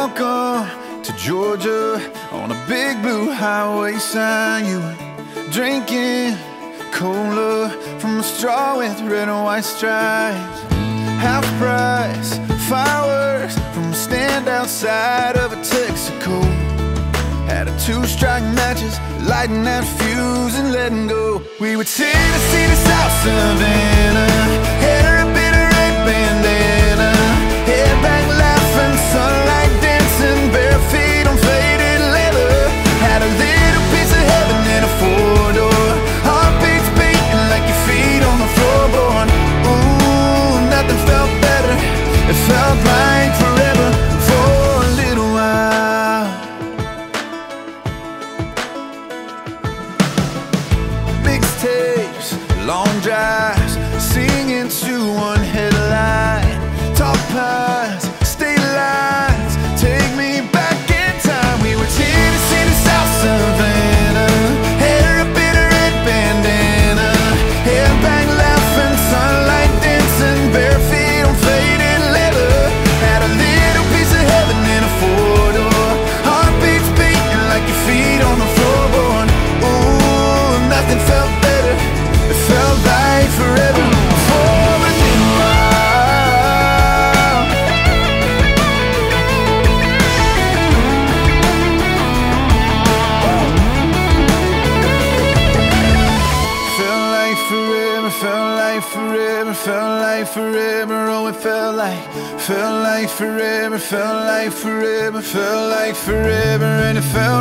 Welcome to Georgia, on a big blue highway sign. You were drinking cola from a straw with red and white stripes. Half price fireworks from a stand outside of a Texaco. Had a two-strike matches, lighting that fuse and letting go. We were Tennessee to South Savannah, hair up in a red bandana, head back laughing, sunlight dancing, bare feet on faded leather. Had a little piece of heaven in a four-door, heartbeats beating like your feet on the floorboard. Ooh, nothing felt better, it felt like forever for a little while. Mixtapes, long drives, singing to one headlight. Top pies, state lines, take me back in time. We were Tennessee to South Savannah, hair up in a red bandana, head back laughing, sunlight dancing, bare feet on faded leather. Had a little piece of heaven in a four-door, heartbeats beating like your feet on the floorboard. Ooh, nothing felt better, it felt like forever for a little while. Felt like forever, felt like forever, felt like forever. Oh, it felt like forever, felt like forever, felt like forever, and it felt